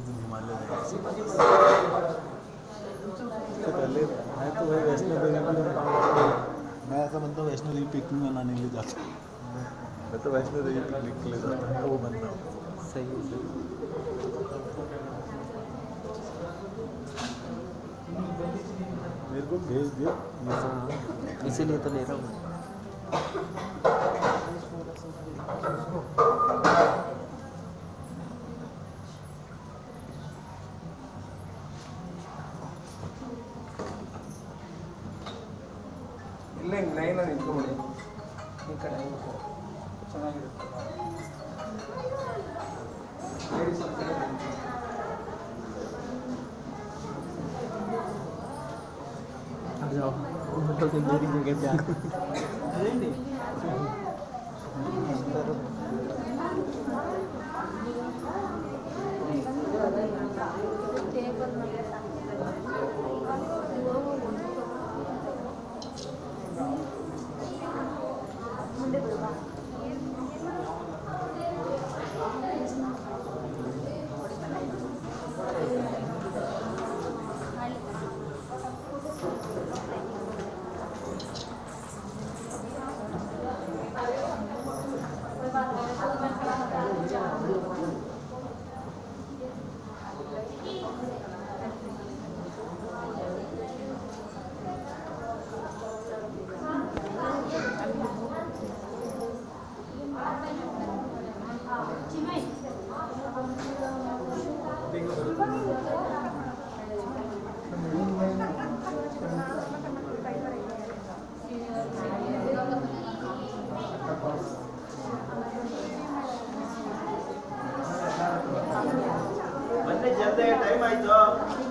हिमालय पहले मैं तो वही वैष्णो देवी मैं ऐसा बनता हूँ वैष्णो देवी पिकनिक मनाने के लिए जाता हूँ मैं तो वैष्णो देवी पिकनिक के लिए जाता हूँ वो बनता हूँ सही है सही मेरे को भेज दियो हाँ इसीलिए तो ले रहा हूँ ಇಲ್ಲ ಹಿಂಗೆ ಲೈನಲ್ಲಿ ನಿಂತ್ಕೊಂಬಿಡಿ ಈ ಕಡೆ ಚೆನ್ನಾಗಿರುತ್ತೆ ಲೇಡೀಸ್ ಒಂದು ಕಡೆ आ जाओ तो मेरी जगह पे जल्दी टाइम आइतो